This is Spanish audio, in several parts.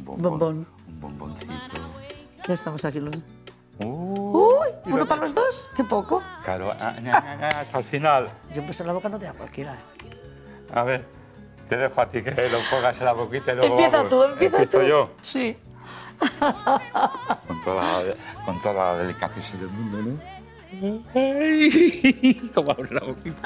bombón. Un bomboncito. Ya estamos aquí los... Uy, ¿Uno para los dos? Qué poco. Claro, hasta el final. Yo un beso en la boca no te da cualquiera. A ver, te dejo a ti que lo pongas en la boquita y luego Empieza tú, empieza tú. ¿Empiezo yo? Sí. Con toda la delicadeza del mundo, ¿no? Ay, ¿cómo abre la boquita?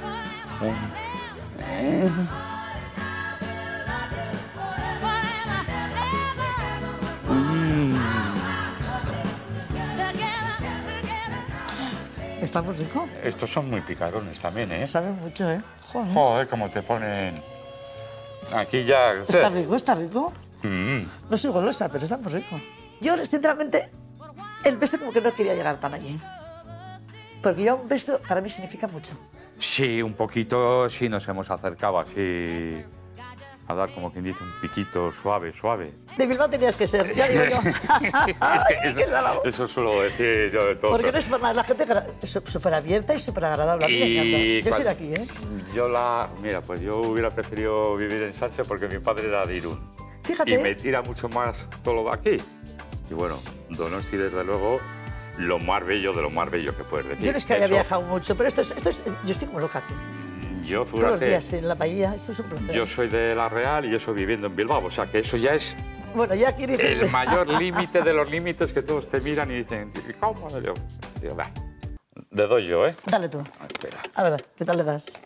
Está muy rico. Estos son muy picarones también, ¿eh? Sabe mucho, ¿eh? Joder. Joder, cómo te ponen... Aquí ya... Está rico, está rico. Mm. No soy golosa, pero está muy rico. Yo, sinceramente, el beso como que no quería llegar tan allí. Porque ya un beso para mí significa mucho. Sí, un poquito sí nos hemos acercado así a dar como quien dice un piquito suave, suave. De Bilbao tenías que ser, ya digo yo. Es que eso suelo decir yo de todo. Porque no es por nada, la gente es súper abierta y súper agradable. A mí me encanta. Yo soy de aquí, ¿eh? Mira, pues yo hubiera preferido vivir en Sánchez porque mi padre era de Irún. Fíjate. Y me tira mucho más todo lo de aquí. Y bueno, Donosti, desde luego, lo más bello de lo más bello que puedes decir. Yo no es que haya viajado mucho, pero esto es yo estoy como loca aquí. Yo, Todos los fíjate, días en la bahía, esto es un placer. yo soy de La Real y yo estoy viviendo en Bilbao, o sea que eso ya es Bueno, ya quiere decir... el mayor límite de los límites que todos te miran y dicen, ¿cómo? Yo digo, va, le doy yo, ¿eh? Dale tú. Espera. A ver, ¿qué tal le das?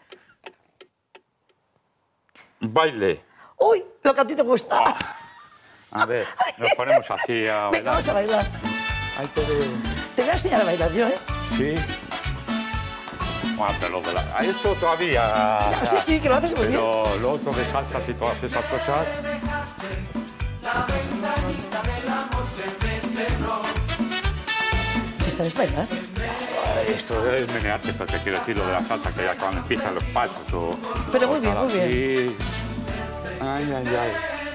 Baile. ¡Uy! Lo que a ti te gusta. A ver, nos ponemos así a Venga, bailar. vamos a bailar. Ahí te veo. Te voy a enseñar a bailar yo, ¿eh? Sí. Bueno, pero lo de la... Esto todavía... Sí, sí, que lo haces muy bien. Pero lo otro de salsas y todas esas cosas... ¿Sí sabes bailar? Esto es menearte, pero te quiero decir lo de la salsa, que ya cuando empiezan los pasos o... Pero muy o bien, tal muy bien. así. Ay, ay, ay.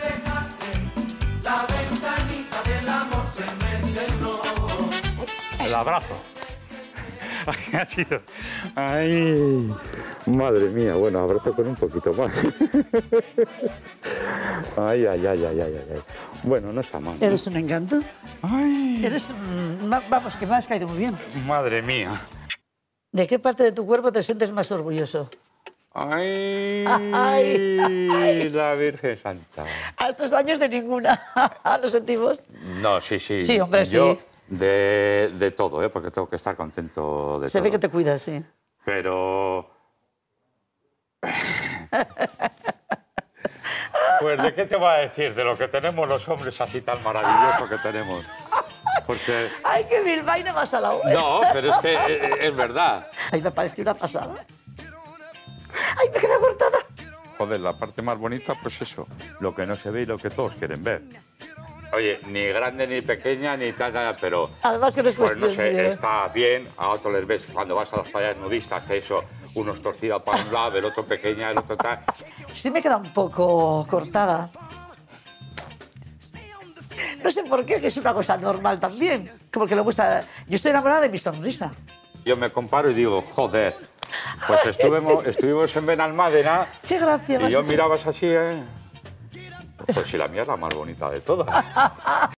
El abrazo. Ha sido... Ay, madre mía, bueno, abrazo con un poquito más. Ay, ay, ay, ay, ay, ay. Bueno, no está mal, ¿no? Eres un encanto. Ay, Eres... Vamos, que me has caído muy bien. madre mía. ¿De qué parte de tu cuerpo te sientes más orgulloso? Ay, Ay. la Virgen Santa. A estos años de ninguna. ¿Lo sentimos? No, sí, sí. Sí, hombre, Yo, sí. de todo, ¿eh? Porque tengo que estar contento de Se todo. ve que te cuidas, sí. Pero... Pues, ¿de qué te voy a decir? De lo que tenemos los hombres así tan maravilloso que tenemos. Porque... ¡Ay, qué bilbaína más a la hora! No, pero es que es verdad. Ay, me pareció una pasada. ¡Ay, me quedé cortada! Joder, la parte más bonita, pues eso. Lo que no se ve y lo que todos quieren ver. Oye, ni grande ni pequeña ni tal, pero... Además que no es pues cuestión no sé, de dinero. está bien. A otros les ves cuando vas a las playas nudistas, que eso, unos torcidos para un lado, el otro pequeña, el otro tal. Sí me queda un poco cortada. No sé por qué, que es una cosa normal también. Como que le gusta... Yo estoy enamorada de mi sonrisa. Yo me comparo y digo, joder, pues estuvimos en Benalmádena ¡Qué gracia! me y has yo hecho. mirabas así, ¿eh? Pues si la mía es la más bonita de todas.